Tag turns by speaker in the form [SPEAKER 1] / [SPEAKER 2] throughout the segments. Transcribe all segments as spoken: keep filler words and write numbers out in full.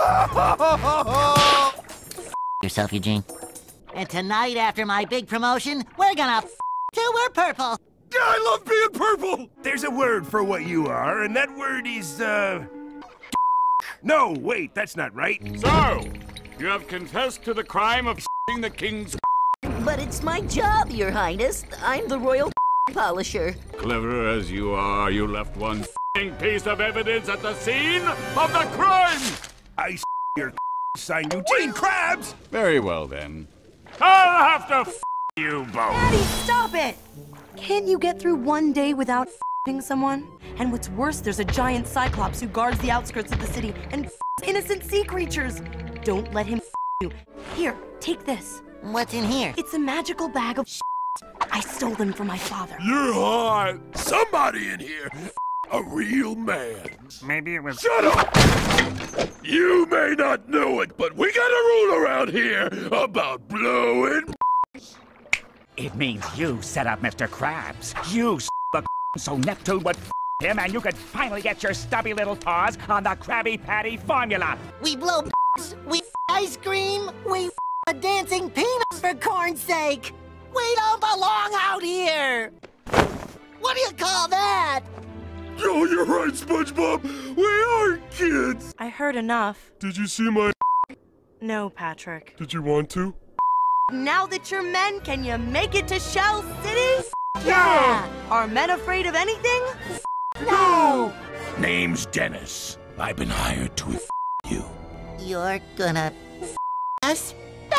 [SPEAKER 1] Yourself, Eugene. And tonight, after my big promotion, we're gonna f till we're purple.
[SPEAKER 2] I love being purple! There's a word for what you are, and that word is, uh... No, wait, that's not right.
[SPEAKER 3] So, you have confessed to the crime of s***ing the king's.
[SPEAKER 4] But it's my job, Your Highness. I'm the royal polisher.
[SPEAKER 3] Clever as you are, you left one s***ing piece of evidence at the scene of the crime!
[SPEAKER 2] I s*** your sign, Eugene Krabs!
[SPEAKER 3] Very well, then. I'll have to f*** you both.
[SPEAKER 5] Daddy, stop it! Can't you get through one day without f***ing someone? And what's worse, there's a giant cyclops who guards the outskirts of the city and f***s innocent sea creatures. Don't let him f*** you. Here, take this.
[SPEAKER 1] What's in here?
[SPEAKER 5] It's a magical bag of shit. I stole them from my father.
[SPEAKER 2] You're hot! Somebody in here! A real man!
[SPEAKER 3] Maybe it was.
[SPEAKER 2] Shut up! You may not know it, but we got a rule around here about blowing.
[SPEAKER 6] It means you set up Mister Krabs. You s the so Neptune would f him and you could finally get your stubby little paws on the Krabby Patty formula.
[SPEAKER 1] We blow we f ice cream, we f a dancing peanuts for corn's sake. We don't belong out here. What do you call that?
[SPEAKER 2] Oh, you're right, SpongeBob. We are kids.
[SPEAKER 5] I heard enough.
[SPEAKER 2] Did you see my?
[SPEAKER 5] No, Patrick.
[SPEAKER 2] Did you want to?
[SPEAKER 5] Now that you're men, can you make it to Shell City?
[SPEAKER 1] Yeah!
[SPEAKER 5] Are men afraid of anything?
[SPEAKER 1] No!
[SPEAKER 2] Name's Dennis. I've been hired to f you.
[SPEAKER 1] You're gonna f us?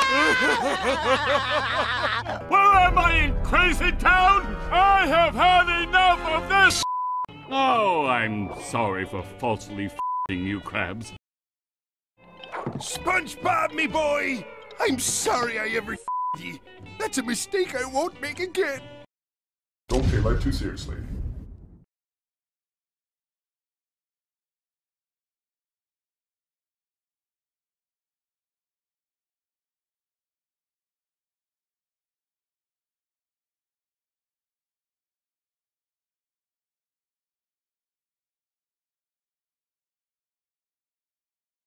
[SPEAKER 3] Well, am I in crazy town? I have had enough of this. Oh, I'm sorry for falsely f***ing you, Krabs.
[SPEAKER 2] SpongeBob, me boy! I'm sorry I ever f***ed you. That's a mistake I won't make again.
[SPEAKER 7] Don't take life too seriously.